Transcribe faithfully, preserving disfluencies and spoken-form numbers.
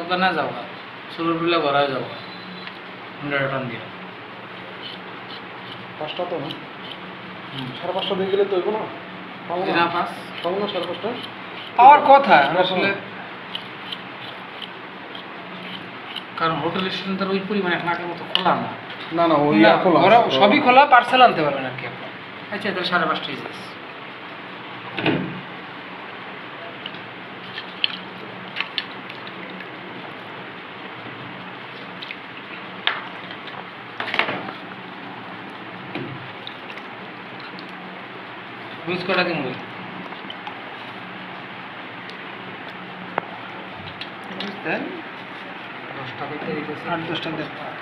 দোকানে যাওয়া শুরু করলে ঘরে যাওয়া হান্ড্রেড টান দিয়ে পাঁচটা তো না সাড়ে পাঁচটা দিয়ে গেলে তো এগো না পাবো না পাঁচ পাবো না সাড়ে পাঁচটা পাওয়ার কথা আসলে, কারণ হোটেল রেস্টুরেন্টের ওই পরিমাণে এখন আগের মতো খোলা না। না না ওই না, খোলা ওরা সবই খোলা, পার্সেল আনতে পারবেন আর কি আপনার। আচ্ছা তাহলে সাড়ে পাঁচটাই শেষ। বুঝ কটা দিন বই দশটা করতে দিতেছে আট দশটা দেখ